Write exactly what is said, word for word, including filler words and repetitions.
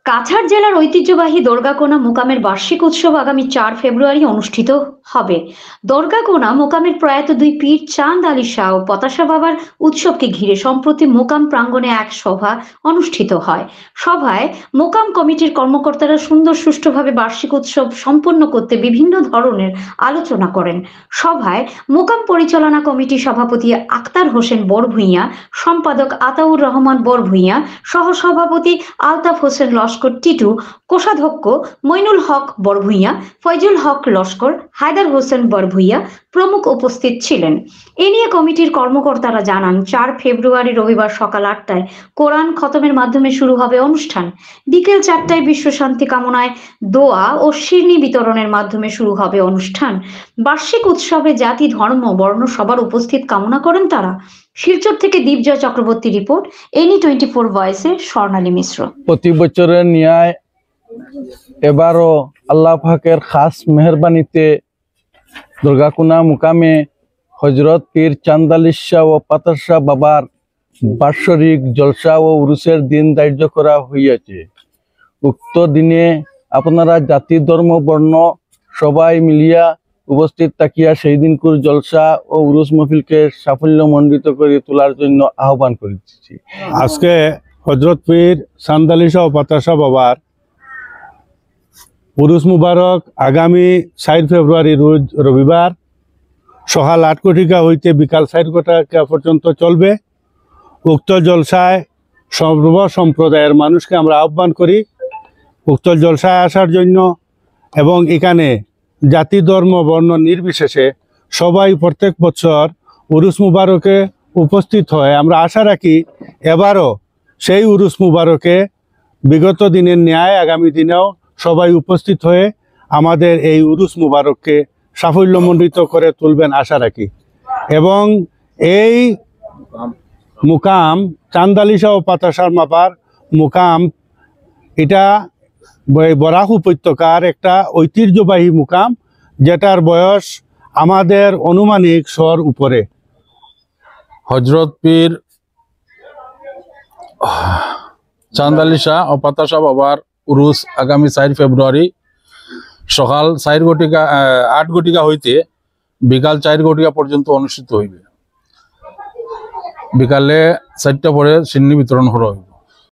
কাছাড় জেলার ঐতিহ্যবাহী দর্গাকোনা মোকামের বার্ষিক উৎসব আগামী চার ফেব্রুয়ারি অনুষ্ঠিত হবে। দর্গাকোনা মোকামের প্রয়াত দুই পীর চাঁদ আলী শাহ ও পতাশা বাবার উৎসবকে ঘিরে সম্প্রতি মোকাম প্রাঙ্গণে এক সভা অনুষ্ঠিত হয়। সভায় মোকাম কমিটির কর্মকর্তারা সুন্দর সুষ্ঠুভাবে বার্ষিক উৎসব সম্পন্ন করতে বিভিন্ন ধরনের আলোচনা করেন। সভায় মোকাম পরিচালনা কমিটির সভাপতি আক্তার হোসেন বরভূঁইয়া, সম্পাদক আতাউর রহমান বরভূঁইয়া, সহসভাপতি আলতাফ হোসেন লস্কর টিটু, কোষাধ্যক্ষ মইনুল হক বরভূঁইয়া, ফয়জুল হক লস্কর, হায়দার হোসেন বরভূঁইয়া প্রমুখ উপস্থিত ছিলেন। এ নিয়ে কমিটির কর্মকর্তারা জানান, চার ফেব্রুয়ারি রবিবার সকাল আটটায় কোরআন খতমের মাধ্যমে শুরু হবে অনুষ্ঠান। বিকেল চারটায় বিশ্ব শান্তি কামনায় দোয়া ও শিরনি বিতরণের মাধ্যমে শুরু হবে অনুষ্ঠান। বার্ষিক উৎসবে জাতি, ধর্ম, বর্ণ সবার উপস্থিত কামনা করেন তারা। শিলচর থেকে Dipjoy Chakraborty report, any twenty four ভয়েসে স্বর্ণালী মিশ্র। প্রতি বছরের ন্যায় এবারও আল্লাহ পাকের খাস মেহরবানিতে দর্গাকোনা মুকামে হজরত পীর চাঁদ আলী শাহ ও পতাশা বাবার বাৎসরিক জলসা ও উরুসের দিন ধার্য করা হইয়াছে। উক্ত দিনে আপনারা জাতি, ধর্ম, বর্ণ সবাই মিলিয়া উপস্থিত থাকিয়া সেই দিনকুর জলসা ও উরুস মহফিলকে সাফল্য মণ্ডিত করে তোলার জন্য আহ্বান করেছি। আজকে হজরত পীর চাঁদ আলী শাহ পতাশা বাবার উরুস মুবারক আগামী চার ফেব্রুয়ারি রোজ রবিবার সকাল আট কোটিকা হইতে বিকাল চার কোটিকা পর্যন্ত চলবে। উক্ত জলসায় সর্ব সম্প্রদায়ের মানুষকে আমরা আহ্বান করি উক্ত জলসায় আসার জন্য, এবং এখানে জাতি, ধর্ম, বর্ণ নির্বিশেষে সবাই প্রত্যেক বছর উরুস মুবারকে উপস্থিত হয়। আমরা আশা রাখি এবারও সেই উরুস মুবারকে বিগত দিনের ন্যায় আগামী দিনেও সবাই উপস্থিত হয়ে আমাদের এই উরুস মুবারককে সাফল্যমণ্ডিত করে তুলবেন আশা রাখি। এবং এই মুকাম চাঁদ আলী শাহ পতাশার মাপার মুকাম, এটা বরাক উপত্যকার একটা ঐতিহ্যবাহী মুকাম, যেটার বয়স আমাদের অনুমানিক শর উপরে। হজরত পীর চাঁদ আলী শাহ ও পতাশা বাবার উরুস আগামী চার ফেব্রুয়ারি সকাল চার ঘটিকা আট ঘটিকা হইতে বিকাল চার ঘটিকা পর্যন্ত অনুষ্ঠিত হইবে। বিকালে চারটা পরে সিন্নি বিতরণ করা হইবে।